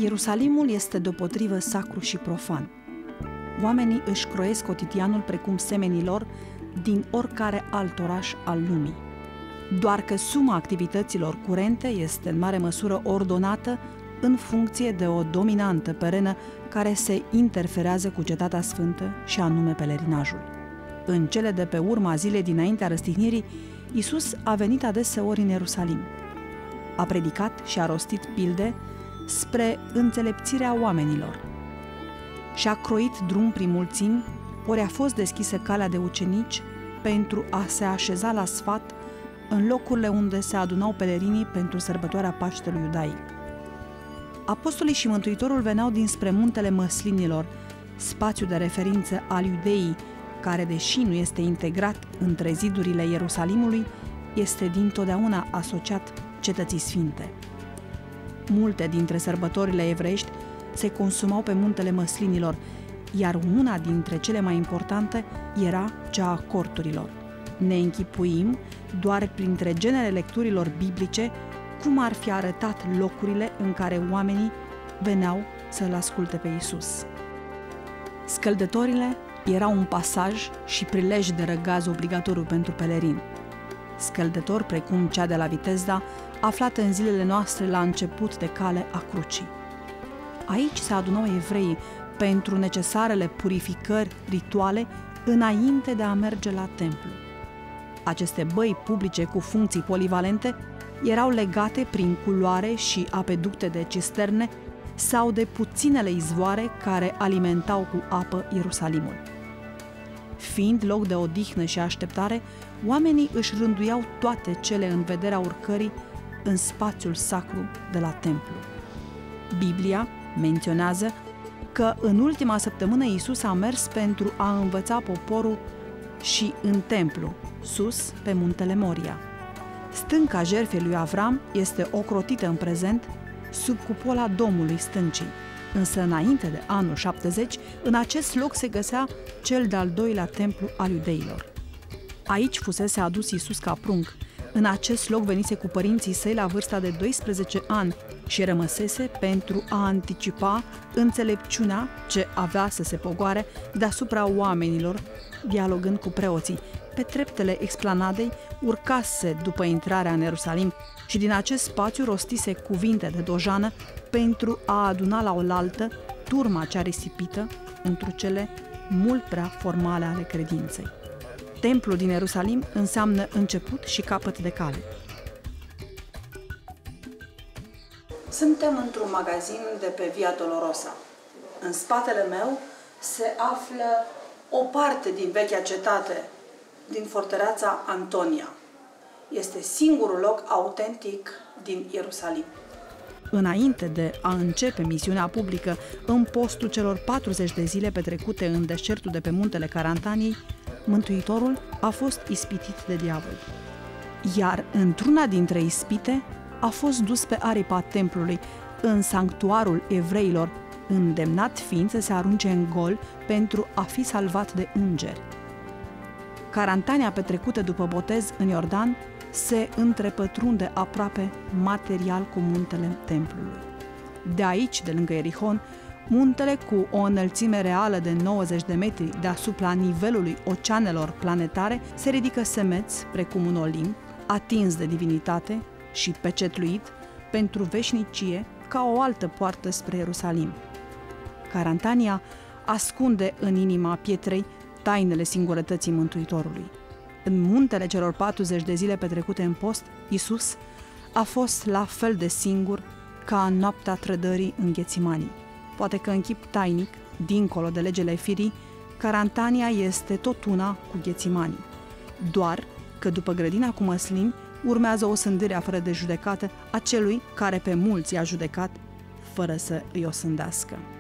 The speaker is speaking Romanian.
Ierusalimul este deopotrivă sacru și profan. Oamenii își croiesc cotidianul precum semenii lor din oricare alt oraș al lumii. Doar că suma activităților curente este în mare măsură ordonată în funcție de o dominantă perenă care se interferează cu cetatea sfântă și anume pelerinajul. În cele de pe urma zilei dinaintea răstignirii, Iisus a venit adeseori în Ierusalim. A predicat și a rostit pilde spre înțelepțirea oamenilor. Și-a croit drum prin mulțimi, ori a fost deschisă calea de ucenici pentru a se așeza la sfat în locurile unde se adunau pelerinii pentru sărbătoarea Paștelui iudaic. Apostolii și Mântuitorul veneau dinspre muntele Măslinilor, spațiu de referință al Iudeii, care, deși nu este integrat între zidurile Ierusalimului, este dintotdeauna asociat cetății sfinte. Multe dintre sărbătorile evreiești se consumau pe muntele Măslinilor, iar una dintre cele mai importante era cea a corturilor. Ne închipuim, doar printre genele lecturilor biblice, cum ar fi arătat locurile în care oamenii veneau să-L asculte pe Iisus. Scăldătorile erau un pasaj și prilej de răgaz obligatoriu pentru pelerini. Scăldători precum cea de la Vitezda, aflată în zilele noastre la început de cale a crucii. Aici se adunau evreii pentru necesarele purificări rituale înainte de a merge la templu. Aceste băi publice cu funcții polivalente erau legate prin culoare și apeducte de cisterne sau de puținele izvoare care alimentau cu apă Ierusalimul. Fiind loc de odihnă și așteptare, oamenii își rânduiau toate cele în vederea urcării în spațiul sacru de la templu. Biblia menționează că în ultima săptămână Iisus a mers pentru a învăța poporul și în templu, sus pe muntele Moria. Stânca jertfei lui Avram este ocrotită în prezent sub cupola domului stâncii, însă înainte de anul 70, în acest loc se găsea cel de-al doilea templu al iudeilor. Aici fusese adus Iisus ca prunc. În acest loc venise cu părinții săi la vârsta de 12 ani și rămăsese pentru a anticipa înțelepciunea ce avea să se pogoare deasupra oamenilor, dialogând cu preoții. Pe treptele explanadei urcase după intrarea în Ierusalim și din acest spațiu rostise cuvinte de dojană pentru a aduna la oaltă turma cea risipită întru cele mult prea formale ale credinței. Templul din Ierusalim înseamnă început și capăt de cale. Suntem într-un magazin de pe Via Dolorosa. În spatele meu se află o parte din vechea cetate, din fortăreața Antonia. Este singurul loc autentic din Ierusalim. Înainte de a începe misiunea publică în postul celor 40 de zile petrecute în deșertul de pe muntele Carantaniei, Mântuitorul a fost ispitit de diavol. Iar într-una dintre ispite a fost dus pe aripa templului, în sanctuarul evreilor, îndemnat fiind să se arunce în gol pentru a fi salvat de îngeri. Carantania petrecută după botez în Iordan se întrepătrunde aproape material cu muntele templului. De aici, de lângă Ierihon, muntele cu o înălțime reală de 90 de metri deasupra nivelului oceanelor planetare se ridică semeț, precum un olimp, atins de divinitate și pecetluit pentru veșnicie ca o altă poartă spre Ierusalim. Carantania ascunde în inima pietrei tainele singurătății Mântuitorului. În muntele celor 40 de zile petrecute în post, Iisus a fost la fel de singur ca în noaptea trădării în Ghețimanii. Poate că în chip tainic, dincolo de legele firii, Carantania este tot una cu Ghețimanii. Doar că după grădina cu măslini urmează o sândire fără de judecată a celui care pe mulți i-a judecat fără să îi osândească.